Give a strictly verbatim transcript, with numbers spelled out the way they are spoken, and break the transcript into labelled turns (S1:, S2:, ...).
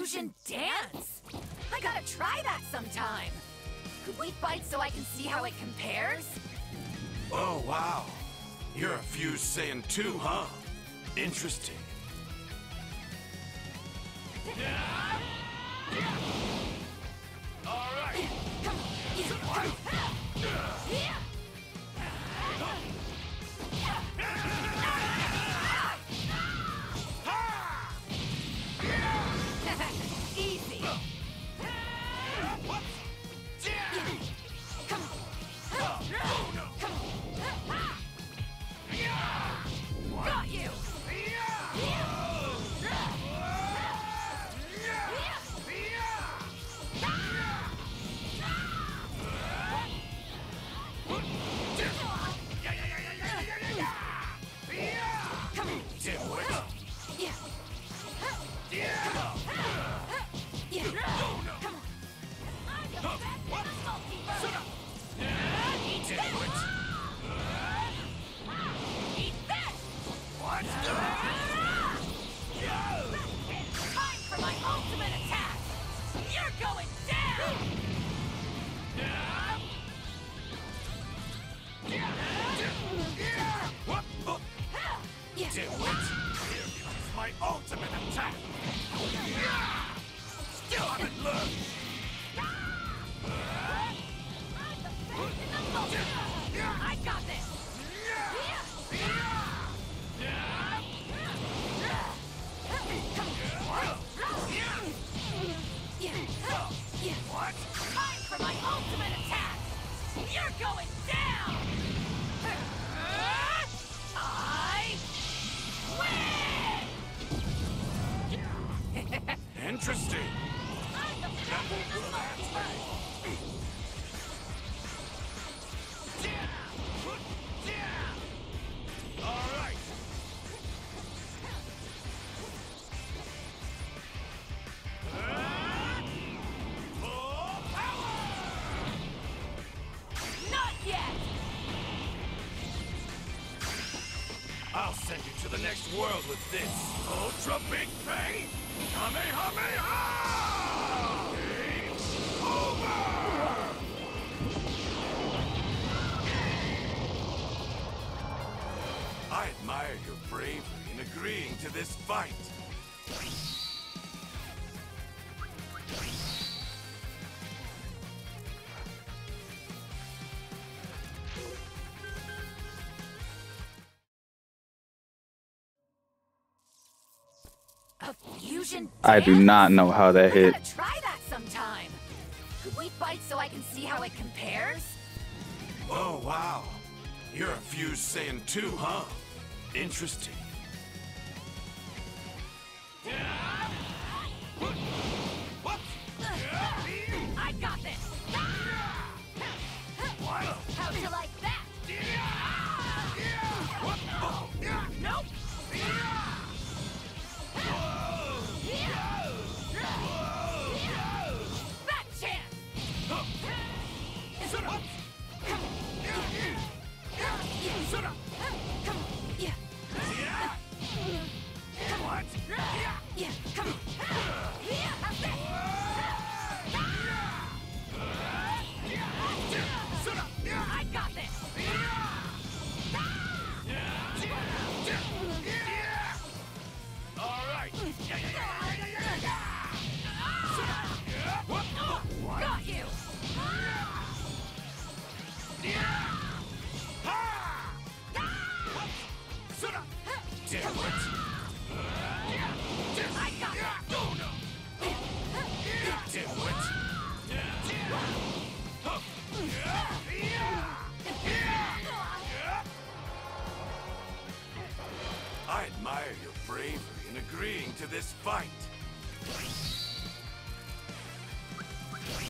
S1: fusion dance! I gotta try that sometime! Could we fight so I can see how it compares?
S2: Oh, wow. You're a fused Saiyan too, huh? Interesting.
S1: All right. Come on. Easy. Come on. Come on. Got you.
S2: My ultimate attack! Still haven't learned!
S1: I got this!
S2: What?
S1: Time for my ultimate attack! You're going down! I win!
S2: Interesting. All right. Full power!
S1: Not yet!
S2: I'll send you to the next world with this Ultra Big Bang Kamehameha! Game over! I admire your bravery in agreeing to this fight.
S1: A fusion
S3: I do not know how that
S1: I
S3: hit.
S1: gotta try that sometime. Could we fight so I can see how it compares?
S2: Oh, wow. You're a fused Saiyan too, huh? Interesting.
S1: I got this!
S2: What?
S1: How'd you like that? Nope! That chance! Come on! Yeah!
S2: What?
S1: Yeah! Come on! How's that? I got this!
S2: All right.
S1: Got you!
S2: Damn it.
S1: I got that!
S2: Damn it. I admire your bravery in agreeing to this fight.